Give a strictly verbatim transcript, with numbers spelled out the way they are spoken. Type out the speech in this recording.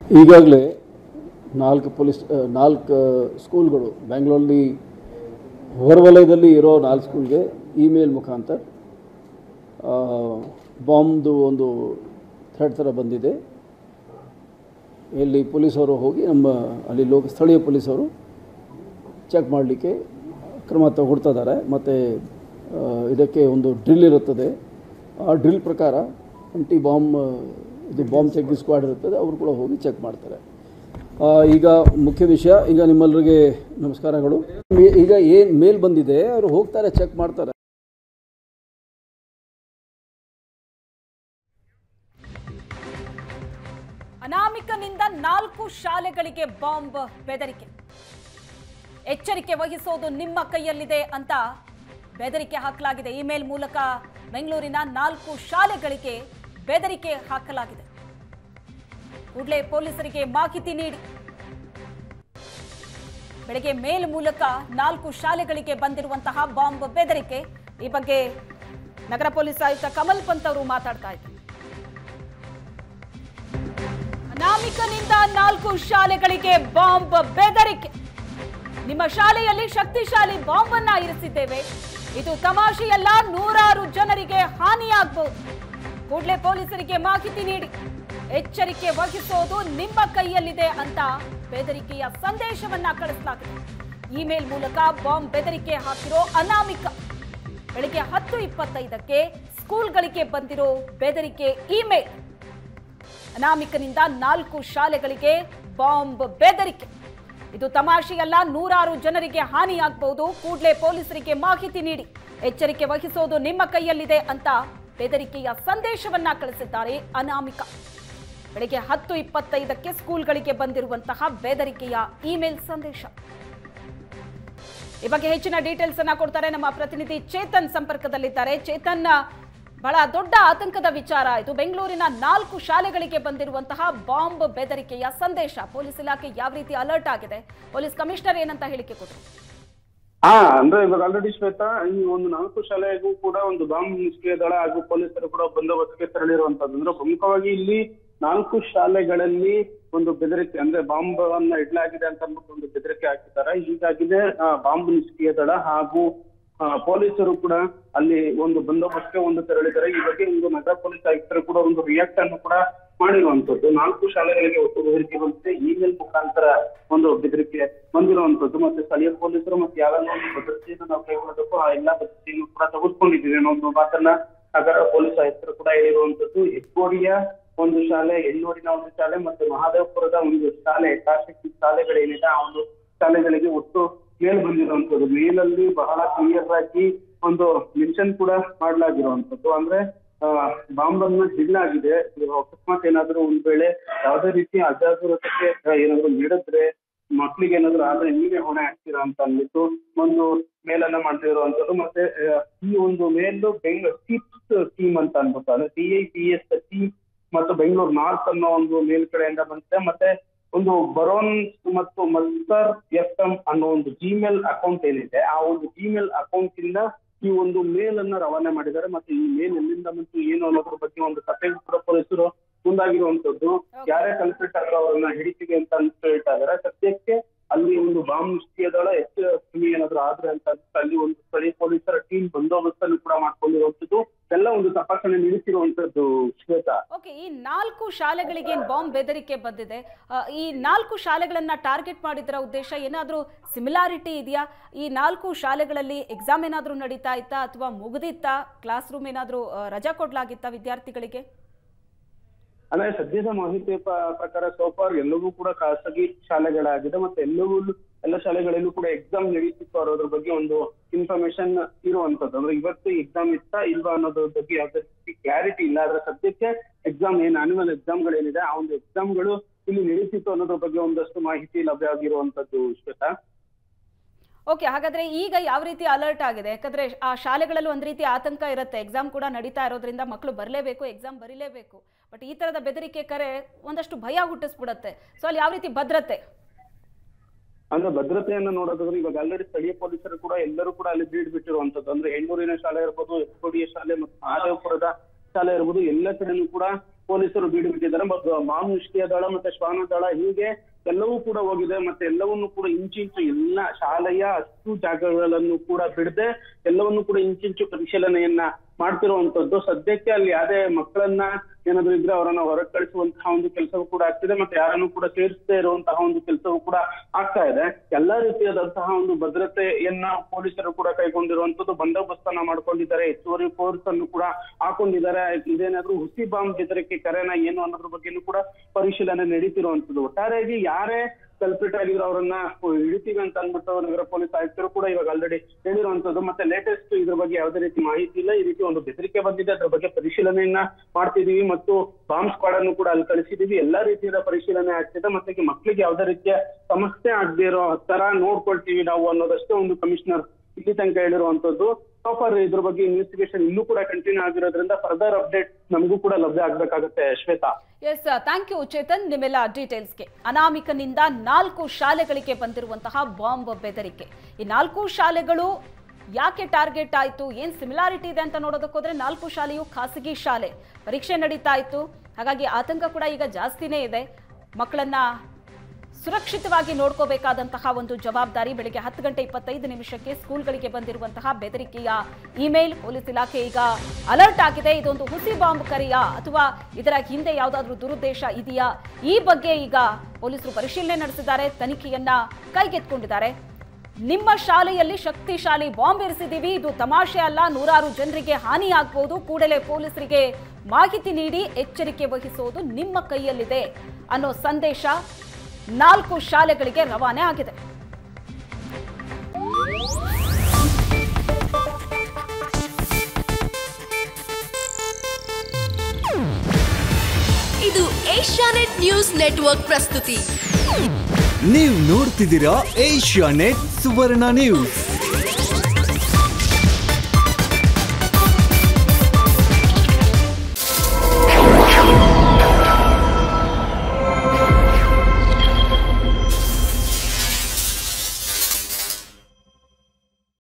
ಈಗಾಗಲೇ ನಾಲ್ಕು ಪೊಲೀಸ್ ನಾಲ್ಕು ಸ್ಕೂಲ್ಗಳು ಬೆಂಗಳೂರಲ್ಲಿ ಹೊರವಲಯದಲ್ಲಿ ಇರೋ ನಾಲ್ಕು ಸ್ಕೂಲ್ಗೆ ಇಮೇಲ್ ಮುಖಾಂತರ ಬಾಂಬ್ದು ಒಂದು ಥ್ರೆಡ್ ಥರ ಬಂದಿದೆ. ಇಲ್ಲಿ ಪೊಲೀಸವರು ಹೋಗಿ ನಮ್ಮ ಅಲ್ಲಿ ಲೋಕ ಸ್ಥಳೀಯ ಪೊಲೀಸವರು ಚೆಕ್ ಮಾಡಲಿಕ್ಕೆ ಕ್ರಮ ತಗೊಳ್ತಾ ಇದ್ದಾರೆ. ಮತ್ತು ಇದಕ್ಕೆ ಒಂದು ಡ್ರಿಲ್ ಇರುತ್ತದೆ. ಆ ಡ್ರಿಲ್ ಪ್ರಕಾರ ಆಂಟಿ ಬಾಂಬ್ ಇದು ಬಾಂಬ್ ಚೆಕಿಂಗ್ ಸ್ಕ್ವಾಡ್ ಇರುತ್ತದೆ, ಅವರು ಕೂಡ ಹೋಗಿ ಚೆಕ್ ಮಾಡ್ತಾರೆ. ಈಗ ಮುಖ್ಯ ವಿಷಯ, ಈಗ ನಿಮ್ಮೆಲ್ಲರಿಗೆ ನಮಸ್ಕಾರಗಳು. ಈಗ ಏನು ಮೇಲ್ ಬಂದಿದೆ ಅವರು ಹೋಗ್ತಾರೆ, ಚೆಕ್ ಮಾಡ್ತಾರೆ. ಅನಾಮಿಕನಿಂದ ನಾಲ್ಕು ಶಾಲೆಗಳಿಗೆ ಬಾಂಬ್ ಬೆದರಿಕೆ. ಎಚ್ಚರಿಕೆ ವಹಿಸೋದು ನಿಮ್ಮ ಕೈಯಲ್ಲಿದೆ ಅಂತ ಬೆದರಿಕೆ ಹಾಕಲಾಗಿದೆ. ಇಮೇಲ್ ಮೂಲಕ ಬೆಂಗಳೂರಿನ ನಾಲ್ಕು ಶಾಲೆಗಳಿಗೆ ಬೆದರಿಕೆ ಹಾಕಲಾಗಿದೆ. ಕೂಡಲೇ ಪೊಲೀಸರಿಗೆ ಮಾಹಿತಿ ನೀಡಿ. ಬೆಳಗ್ಗೆ ಮೇಲ್ ಮೂಲಕ ನಾಲ್ಕು ಶಾಲೆಗಳಿಗೆ ಬಂದಿರುವಂತಹ ಬಾಂಬ್ ಬೆದರಿಕೆ. ಈ ಬಗ್ಗೆ ನಗರ ಪೊಲೀಸ್ ಆಯುಕ್ತ ಕಮಲ್ ಪಂತ್ ಅವರು ಮಾತಾಡ್ತಾ ಇದ್ದಾರೆ. ಅನಾಮಿಕನಿಂದ ನಾಲ್ಕು ಶಾಲೆಗಳಿಗೆ ಬಾಂಬ್ ಬೆದರಿಕೆ. ನಿಮ್ಮ ಶಾಲೆಯಲ್ಲಿ ಶಕ್ತಿಶಾಲಿ ಬಾಂಬ್ ಅನ್ನ ಇರಿಸಿದ್ದೇವೆ, ಇದು ತಮಾಷೆಯಲ್ಲ, ನೂರಾರು ಜನರಿಗೆ ಹಾನಿಯಾಗಬಹುದು. ಕೂಡಲೇ ಪೊಲೀಸರಿಗೆ ಮಾಹಿತಿ ನೀಡಿ. ಎಚ್ಚರಿಕೆ ವಹಿಸೋದು ನಿಮ್ಮ ಕೈಯಲ್ಲಿದೆ ಅಂತ ಬೆದರಿಕೆಯ ಸಂದೇಶವನ್ನ ಕಳಿಸಲಾಗಿದೆ. ಇಮೇಲ್ ಮೂಲಕ ಬಾಂಬ್ ಬೆದರಿಕೆ ಹಾಕಿರೋ ಅನಾಮಿಕ ಬೆಳಗ್ಗೆ ಹತ್ತು ಇಪ್ಪತ್ತೈದಕ್ಕೆ ಸ್ಕೂಲ್ಗಳಿಗೆ ಬಂದಿರೋ ಬೆದರಿಕೆ ಇಮೇಲ್. ಅನಾಮಿಕನಿಂದ ನಾಲ್ಕು ಶಾಲೆಗಳಿಗೆ ಬಾಂಬ್ ಬೆದರಿಕೆ, ಇದು ತಮಾಷೆಯಲ್ಲ, ನೂರಾರು ಜನರಿಗೆ ಹಾನಿಯಾಗಬಹುದು. ಕೂಡಲೇ ಪೊಲೀಸರಿಗೆ ಮಾಹಿತಿ ನೀಡಿ. ಎಚ್ಚರಿಕೆ ವಹಿಸೋದು ನಿಮ್ಮ ಕೈಯಲ್ಲಿದೆ ಅಂತ ಬೆದರಿಕೆಯ ಸಂದೇಶವನ್ನ ಕಳಿಸಿದ್ದಾರೆ ಅನಾಮಿಕ. ಬೆಳಗ್ಗೆ ಹತ್ತು ಇಪ್ಪತ್ತೈದಕ್ಕೆ ಸ್ಕೂಲ್ಗಳಿಗೆ ಬಂದಿರುವಂತಹ ಬೆದರಿಕೆಯ ಇಮೇಲ್ ಸಂದೇಶ. ಈ ಬಗ್ಗೆ ಹೆಚ್ಚಿನ ಡೀಟೇಲ್ಸ್ ಅನ್ನ ಕೊಡ್ತಾರೆ ನಮ್ಮ ಪ್ರತಿನಿಧಿ ಚೇತನ್ ಸಂಪರ್ಕದಲ್ಲಿದ್ದಾರೆ. ಚೇತನ್, ಬಹಳ ದೊಡ್ಡ ಆತಂಕದ ವಿಚಾರ ಇದು. ಬೆಂಗಳೂರಿನ ನಾಲ್ಕು ಶಾಲೆಗಳಿಗೆ ಬಂದಿರುವಂತಹ ಬಾಂಬ್ ಬೆದರಿಕೆಯ ಸಂದೇಶ. ಪೊಲೀಸ್ ಇಲಾಖೆ ಯಾವ ರೀತಿ ಅಲರ್ಟ್ ಆಗಿದೆ? ಪೊಲೀಸ್ ಕಮಿಷನರ್ ಏನಂತ ಹೇಳಿಕೆ ಕೊಟ್ಟರು? ಹಾ ಅಂದ್ರೆ ಇವಾಗ ಆಲ್ರೆಡಿ ಶ್ವೇತಾ, ಈ ಒಂದು ನಾಲ್ಕು ಶಾಲೆಗೂ ಕೂಡ ಒಂದು ಬಾಂಬ್ ನಿಷ್ಕ್ರಿಯ ದಳ ಹಾಗೂ ಪೊಲೀಸರು ಕೂಡ ಬಂದೋಬಸ್ತ್ಗೆ ತೆರಳಿರುವಂತದ್ದು. ಅಂದ್ರೆ ಪ್ರಮುಖವಾಗಿ ಇಲ್ಲಿ ನಾಲ್ಕು ಶಾಲೆಗಳಲ್ಲಿ ಒಂದು ಬೆದರಿಕೆ, ಅಂದ್ರೆ ಬಾಂಬ್ ಅನ್ನ ಇಡ್ಲಾಗಿದೆ ಅಂತ ಅಂದ್ಬಿಟ್ಟು ಒಂದು ಬೆದರಿಕೆ ಹಾಕಿದ್ದಾರೆ. ಹೀಗಾಗಿದೆ ಬಾಂಬ್ ನಿಷ್ಕ್ರಿಯ ದಳ ಹಾಗೂ ಪೊಲೀಸರು ಕೂಡ ಅಲ್ಲಿ ಒಂದು ಬಂದೋಬಸ್ತ್ಗೆ ಒಂದು ತೆರಳಿದ್ದಾರೆ. ಈ ಬಗ್ಗೆ ಒಂದು ನಗರ ಪೊಲೀಸ್ ಆಯುಕ್ತರು ಕೂಡ ಒಂದು ರಿಯಾಕ್ಟ್ ಅನ್ನು ಕೂಡ ಮಾಡಿರುವಂತದ್ದು. ನಾಲ್ಕು ಶಾಲೆಗಳಿಗೆ ಒಟ್ಟು ಬೆದರಿಕೆ ಬಂದಿದೆ, ಇಮೇಲ್ ಮುಖಾಂತರ ಒಂದು ಬೆದರಿಕೆ ಬಂದಿರುವಂತದ್ದು. ಮತ್ತೆ ಸ್ಥಳೀಯ ಪೊಲೀಸರು ಮತ್ತೆ ಯಾವೆಲ್ಲ ಒಂದು ಭದ್ರತೆಯನ್ನು ನಾವು ಕೈಗೊಳ್ಳಬೇಕು ಆ ಎಲ್ಲಾ ಭದ್ರತೆಯನ್ನು ಕೂಡ ತೆಗೆದುಕೊಂಡಿದ್ದೀವಿ ಅನ್ನೋ ಒಂದು ಮಾತನ್ನ ನಗರ ಪೊಲೀಸ್ ಆಯುಕ್ತರು ಕೂಡ ಹೇಳಿರುವಂತದ್ದು. ಹೆಗ್ಗೋಡಿಯ ಒಂದು ಶಾಲೆ, ಎಳ್ಳೂರಿನ ಒಂದು ಶಾಲೆ ಮತ್ತೆ ಮಹದೇವಪುರದ ಒಂದು ಶಾಲೆ, ಖಾಸಗಿ ಶಾಲೆಗಳೇನಿದೆ ಆ ಒಂದು ಶಾಲೆಗಳಿಗೆ ಒಟ್ಟು ಮೇಲ್ ಬಂದಿರುವಂತದ್ದು. ಮೇಲಲ್ಲಿ ಬಹಳ ಕ್ಲಿಯರ್ ಆಗಿ ಒಂದು ಮೆನ್ಷನ್ ಕೂಡ ಮಾಡಲಾಗಿರುವಂತದ್ದು. ಅಂದ್ರೆ ಬಾಂಬ್ ಅನ್ನ ಇಡಲಾಗಿದೆ, ಅಕಸ್ಮಾತ್ ಏನಾದ್ರು ಒಂದ್ ವೇಳೆ ಯಾವುದೇ ರೀತಿ ಅಜಾಗರೂಕತೆ ಏನಾದ್ರು ನೀಡಿದ್ರೆ ಮಕ್ಳಿಗೆ ಏನಾದ್ರು ಆದ್ರೆ ನೀವೇ ಹೊಣೆ ಹಾಕ್ತೀರಾ ಅಂತ ಅಂದ್ಬಿಟ್ಟು ಒಂದು ಮೇಲನ್ನ ಮಾಡ್ತಿರುವಂತದ್ದು. ಮತ್ತೆ ಈ ಒಂದು ಮೇಲು ಬೆಂಗಳೂರು ಸಿಪ್ಸ್ ಟೀಮ್ ಅಂತ ಅನ್ಬಿಟ್ಟು, ಅಂದ್ರೆ T I P S team ಮತ್ತು ಬೆಂಗಳೂರು ನಾರ್ತ್ ಅನ್ನೋ ಒಂದು ಮೇಲ್ ಕಡೆಯಿಂದ ಬಂದಿದೆ. ಮತ್ತೆ ಒಂದು ಬರೋನ್ ಮತ್ತು ಮಲ್ಸರ್ ಎಫ್ ಎಂ ಅನ್ನೋ ಒಂದು ಜಿಮೇಲ್ ಅಕೌಂಟ್ ಏನಿದೆ ಆ ಒಂದು ಜಿಮೇಲ್ ಅಕೌಂಟ್ ಇಂದ ಈ ಒಂದು ಮೇಲ್ ಅನ್ನ ರವಾನೆ ಮಾಡಿದ್ದಾರೆ. ಮತ್ತೆ ಈ ಮೇಲ್ ಎಲ್ಲಿಂದ ಮತ್ತು ಏನು ಅನ್ನೋದ್ರ ಬಗ್ಗೆ ಒಂದು ಕಥೆಗೂ ಕೂಡ ಪೊಲೀಸರು ಮುಂದಾಗಿರುವಂತದ್ದು. ಯಾರೇ ಕಲ್ಪಿಟ್ ಆದ್ರೂ ಅವರನ್ನ ಹಿಡಿತೀವಿ ಅಂತ ಹೇಳ್ತಾ ಇದಾರೆ. ಸದ್ಯಕ್ಕೆ ಅಲ್ಲಿ ಒಂದು ಬಾಂಬ್ ನಿಷ್ಕ್ರಿಯ ದಳ ಹೆಚ್ಚು ಕಮ್ಮಿ ಏನಾದ್ರು ಆದ್ರೆ ಅಂತ ಅಲ್ಲಿ ಒಂದು ಸ್ಥಳೀಯ ಪೊಲೀಸರ ಟೀಮ್ ಬಂದೋಬಸ್ತನ್ನು ಕೂಡ ಮಾಡ್ಕೊಂಡಿರುವಂತದ್ದು. ಎಲ್ಲ ಒಂದು ತಪಾಸಣೆ ನಡೆಸಿರುವಂತದ್ದು ಶ್ವೇತಾ. ಓಕೆ, ಈ ನಾಲ್ಕು ಶಾಲೆಗಳಿಗೆ ಏನ್ ಬಾಂಬ್ ಬೆದರಿಕೆ ಬಂದಿದೆ, ಈ ನಾಲ್ಕು ಶಾಲೆಗಳನ್ನ ಟಾರ್ಗೆಟ್ ಮಾಡಿದ್ರ ಉದ್ದೇಶ ಏನಾದ್ರೂ ಸಿಮಿಲಾರಿಟಿ ಇದೆಯಾ? ಈ ನಾಲ್ಕು ಶಾಲೆಗಳಲ್ಲಿ ಎಕ್ಸಾಮ್ ಏನಾದ್ರೂ ನಡೀತಾ ಇತ್ತಾ ಅಥವಾ ಮುಗಿದಿತ್ತಾ? ಕ್ಲಾಸ್ ರೂಮ್ ಏನಾದ್ರೂ ರಜಾ ಕೊಡ್ಲಾಗಿತ್ತಾ ವಿದ್ಯಾರ್ಥಿಗಳಿಗೆ? ಅಂದ್ರೆ ಸದ್ಯದ ಮಾಹಿತಿ ಪ್ರಕಾರ ಸೋಫಾರ್ ಎಲ್ಲವೂ ಕೂಡ ಖಾಸಗಿ ಶಾಲೆಗಳಾಗಿದೆ. ಮತ್ತೆ ಎಲ್ಲವೂ ಎಲ್ಲ ಶಾಲೆಗಳಲ್ಲೂ ಕೂಡ ಎಕ್ಸಾಮ್ ನಡೀತಿತ್ತು ಅನ್ನೋದ್ರ ಬಗ್ಗೆ ಒಂದು ಇನ್ಫಾರ್ಮೇಶನ್ ಇರುವಂತದ್ದು. ಅಂದ್ರೆ ಇವತ್ತು ಎಕ್ಸಾಮ್ ಇತ್ತಾ ಇಲ್ವಾ ಅನ್ನೋದ್ರ ಬಗ್ಗೆ ಯಾವುದೇ ಕ್ಲಾರಿಟಿ ಇಲ್ಲ. ಆದ್ರೆ ಸದ್ಯಕ್ಕೆ ಎಕ್ಸಾಮ್ ಏನ್ ಆನ್ಯುವಲ್ ಎಕ್ಸಾಮ್ಗಳೇನಿದೆ ಆ ಒಂದು ಎಕ್ಸಾಮ್ಗಳು ಇಲ್ಲಿ ನಡೀತಿತ್ತು ಅನ್ನೋದ್ರ ಬಗ್ಗೆ ಒಂದಷ್ಟು ಮಾಹಿತಿ ಲಭ್ಯ ಆಗಿರುವಂತದ್ದು ಶ್ವೇತಾ. ಓಕೆ, ಹಾಗಾದ್ರೆ ಈಗ ಯಾವ ರೀತಿ ಅಲರ್ಟ್ ಆಗಿದೆ? ಯಾಕಂದ್ರೆ ಆ ಶಾಲೆಗಳಲ್ಲಿ ಒಂದ್ ರೀತಿ ಆತಂಕ ಇರುತ್ತೆ, ಎಕ್ಸಾಮ್ ಕೂಡ ನಡೀತಾ ಇರೋದ್ರಿಂದ ಮಕ್ಕಳು ಬರಲೇಬೇಕು, ಎಕ್ಸಾಮ್ ಬರೀಲೇಬೇಕು. ಬಟ್ ಈ ತರದ ಬೆದರಿಕೆ ಕರೆ ಒಂದಷ್ಟು ಭಯ ಹುಟ್ಟಿಸ್ಬಿಡತ್ತೆ. ಸೊ ಅಲ್ಲಿ ಯಾವ ರೀತಿ ಭದ್ರತೆ? ಅಂದ್ರೆ ಭದ್ರತೆಯನ್ನ ನೋಡೋದಾದ್ರೆ ಇವಾಗ ಆಲ್ರೆಡಿ ಸ್ಥಳೀಯ ಪೊಲೀಸರು ಕೂಡ ಎಲ್ಲರೂ ಕೂಡ ಅಲ್ಲಿ ಬೀಡ್ ಬಿಟ್ಟಿರುವಂತದ್ದು. ಅಂದ್ರೆ ಹೆಣ್ಣೂರಿನ ಶಾಲೆ ಇರ್ಬೋದು, ಹೆಗ್ಗೋಡಿಯ ಶಾಲೆ ಮತ್ತು ಮಹದೇವಪುರದ ಶಾಲೆ ಇರ್ಬೋದು, ಎಲ್ಲ ಕಡೆನೂ ಕೂಡ ಪೊಲೀಸರು ಬೀಡು ಬಿಟ್ಟಿದ್ದಾರೆ. ಮತ್ತು ಬಾಂಬ್ ನಿಷ್ಕ್ರಿಯ ದಳ ಮತ್ತೆ ಶ್ವಾನ ದಳ ಹೀಗೆ ಎಲ್ಲವೂ ಕೂಡ ಹೋಗಿದೆ. ಮತ್ತೆ ಎಲ್ಲವನ್ನು ಕೂಡ ಇಂಚಿಂಚು ಎಲ್ಲ ಶಾಲೆಯ ಅಷ್ಟು ಜಾಗಗಳನ್ನು ಕೂಡ ಬಿಡದೆ ಎಲ್ಲವನ್ನು ಕೂಡ ಇಂಚಿಂಚು ಪರಿಶೀಲನೆಯನ್ನ ಮಾಡ್ತಿರುವಂತದ್ದು. ಸದ್ಯಕ್ಕೆ ಅಲ್ಲಿ ಯಾವುದೇ ಮಕ್ಕಳನ್ನ ಏನಾದ್ರು ಇದ್ರೆ ಅವರನ್ನ ಹೊರಗೆ ಕಳಿಸುವಂತಹ ಒಂದು ಕೆಲಸವೂ ಕೂಡ ಆಗ್ತಿದೆ. ಮತ್ತೆ ಯಾರನ್ನು ಕೂಡ ಸೇರಿಸದೇ ಇರುವಂತಹ ಒಂದು ಕೆಲಸವೂ ಕೂಡ ಆಗ್ತಾ ಇದೆ. ಎಲ್ಲಾ ರೀತಿಯಾದಂತಹ ಒಂದು ಭದ್ರತೆಯನ್ನ ಪೊಲೀಸರು ಕೂಡ ಕೈಗೊಂಡಿರುವಂತದ್ದು. ಬಂದೋಬಸ್ತನ್ನ ಮಾಡ್ಕೊಂಡಿದ್ದಾರೆ, ಹೆಚ್ಚುವರಿ ಫೋರ್ಸ್ ಅನ್ನು ಕೂಡ ಹಾಕೊಂಡಿದ್ದಾರೆ. ಇದೇನಾದ್ರೂ ಹುಸಿ ಬಾಂಬ್ ಬೆದರಿಕೆ ಕರೆನ ಏನು ಅನ್ನೋದ್ರ ಬಗ್ಗೆನೂ ಕೂಡ ಪರಿಶೀಲನೆ ನಡೀತಿರುವಂತದ್ದು. ಒಟ್ಟಾರೆಯಾಗಿ ಯಾರೇ ಕಲ್ಪಿಟ್ ಆಗಿದ್ರು ಅವರನ್ನ ಹಿಡಿತೀವಿ ಅಂತ ಅಂದ್ಬಿಟ್ಟು ನಗರ ಪೊಲೀಸ್ ಆಯುಕ್ತರು ಕೂಡ ಇವಾಗ ಆಲ್ರೆಡಿ ಹೇಳಿರುವಂತದ್ದು. ಮತ್ತೆ ಲೇಟೆಸ್ಟ್ ಇದ್ರ ಬಗ್ಗೆ ಯಾವುದೇ ರೀತಿ ಮಾಹಿತಿ ಇಲ್ಲ. ಈ ರೀತಿ ಒಂದು ಬೆದರಿಕೆ ಬಂದಿದೆ, ಅದ್ರ ಬಗ್ಗೆ ಪರಿಶೀಲನೆಯನ್ನ ಮಾಡ್ತಿದೀವಿ ಮತ್ತು ಬಾಂಬ್ ಸ್ಕ್ವಾಡ್ ಅನ್ನು ಕೂಡ ಅಲ್ಲಿ ಕಳಿಸಿದೀವಿ. ಎಲ್ಲಾ ರೀತಿಯ ಪರಿಶೀಲನೆ ಆಗ್ತಿದೆ. ಮತ್ತೆ ಮಕ್ಕಳಿಗೆ ಯಾವುದೇ ರೀತಿಯ ಸಮಸ್ಯೆ ಆಗದೆ ಇರೋ ತರ ನೋಡ್ಕೊಳ್ತೀವಿ ನಾವು ಅನ್ನೋದಷ್ಟೇ ಒಂದು ಕಮಿಷನರ್ ಇಲ್ಲಿ ತನಕ ಹೇಳಿರುವಂತದ್ದು. ಸೋಫಾರ್ ಇದ್ರ ಬಗ್ಗೆ ಇನ್ವೆಸ್ಟಿಗೇಷನ್ ಇನ್ನೂ ಕೂಡ ಕಂಟಿನ್ಯೂ ಆಗಿರೋದ್ರಿಂದ ಫರ್ದರ್ ಅಪ್ಡೇಟ್ ನಮಗೂ ಕೂಡ ಲಭ್ಯ ಆಗ್ಬೇಕಾಗುತ್ತೆ Shweta. Yes, thank you Chetan ನಿಮ್ಮೆಲ್ಲ ಡೀಟೇಲ್ಸ್ಗೆ. ಅನಾಮಿಕನಿಂದ ನಾಲ್ಕು ಶಾಲೆಗಳಿಗೆ ಬಂದಿರುವಂತಹ ಬಾಂಬ್ ಬೆದರಿಕೆ. ಈ ನಾಲ್ಕು ಶಾಲೆಗಳು ಯಾಕೆ ಟಾರ್ಗೆಟ್ ಆಯಿತು, ಏನು ಸಿಮಿಲಾರಿಟಿ ಇದೆ ಅಂತ ನೋಡೋದಕ್ಕೋದ್ರೆ ನಾಲ್ಕು ಶಾಲೆಯು ಖಾಸಗಿ ಶಾಲೆ, ಪರೀಕ್ಷೆ ನಡೀತಾ ಇತ್ತು. ಹಾಗಾಗಿ ಆತಂಕ ಕೂಡ ಈಗ ಜಾಸ್ತಿನೇ ಇದೆ. ಮಕ್ಕಳನ್ನ ಸುರಕ್ಷಿತವಾಗಿ ನೋಡ್ಕೋಬೇಕಾದಂತಹ ಒಂದು ಜವಾಬ್ದಾರಿ. ಬೆಳಗ್ಗೆ ಹತ್ತು ಗಂಟೆ ಇಪ್ಪತ್ತೈದು ನಿಮಿಷಕ್ಕೆ ಸ್ಕೂಲ್ಗಳಿಗೆ ಬಂದಿರುವಂತಹ ಬೆದರಿಕೆಯ ಇಮೇಲ್. ಪೊಲೀಸ್ ಇಲಾಖೆ ಈಗ ಅಲರ್ಟ್ ಆಗಿದೆ. ಇದೊಂದು ಹುಸಿ ಬಾಂಬ್ ಕರೆಯಾ ಅಥವಾ ಇದರ ಹಿಂದೆ ಯಾವುದಾದ್ರೂ ದುರುದ್ದೇಶ ಇದೆಯಾ, ಈ ಬಗ್ಗೆ ಈಗ ಪೊಲೀಸರು ಪರಿಶೀಲನೆ ನಡೆಸಿದ್ದಾರೆ, ತನಿಖೆಯನ್ನ ಕೈಗೆತ್ತಿಕೊಂಡಿದ್ದಾರೆ. ನಿಮ್ಮ ಶಾಲೆಯಲ್ಲಿ ಶಕ್ತಿಶಾಲಿ ಬಾಂಬ್ ಇರಿಸಿದ್ದೀವಿ, ಇದು ತಮಾಷೆ ಅಲ್ಲ, ನೂರಾರು ಜನರಿಗೆ ಹಾನಿಯಾಗಬಹುದು, ಕೂಡಲೇ ಪೊಲೀಸರಿಗೆ ಮಾಹಿತಿ ನೀಡಿ ಎಚ್ಚರಿಕೆ ವಹಿಸೋದು ನಿಮ್ಮ ಕೈಯಲ್ಲಿದೆ ಅನ್ನೋ ಸಂದೇಶ ನಾಲ್ಕು ಶಾಲೆಗಳಿಗೆ ರವಾನೆ ಆಗಿದೆ. ಇದು ಏಷ್ಯಾನೆಟ್ ನ್ಯೂಸ್ ನೆಟ್ವರ್ಕ್ ಪ್ರಸ್ತುತಿ. ನೀವು ನೋಡ್ತಿದ್ದೀರಾ ಏಷ್ಯಾನೆಟ್ ಸುವರ್ಣ ನ್ಯೂಸ್.